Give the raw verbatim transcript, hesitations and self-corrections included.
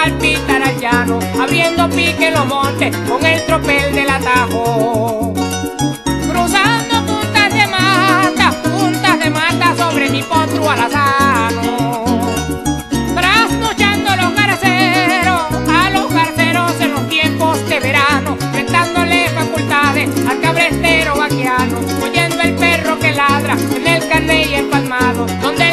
el pitar al llano, abriendo pique en los montes con el tropel del atajo. Cruzando puntas de mata, puntas de mata sobre mi potro alazano. Trasnochando los garceros, a los garceros en los tiempos de verano, prestándole facultades al cabrestero vaquiano, oyendo el perro que ladra en el carné y empalmado, donde